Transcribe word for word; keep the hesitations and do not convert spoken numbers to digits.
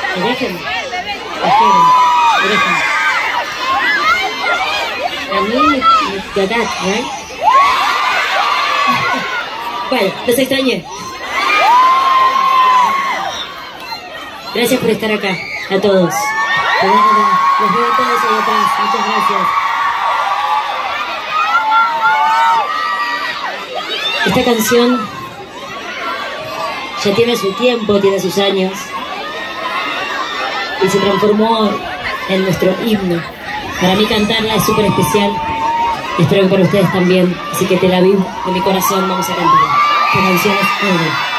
¿Me dejen? Dejen, dejen. A mí, de acá, ¿right? Bueno, los extrañé. Gracias por estar acá, a todos. Los veo a todos ahí atrás. Muchas gracias. Esta canción ya tiene su tiempo, tiene sus años y se transformó en nuestro himno. Para mí cantarla es súper especial y espero que para ustedes también. Así que te la vivo de mi corazón, vamos a cantarla. Esta canción es Ever.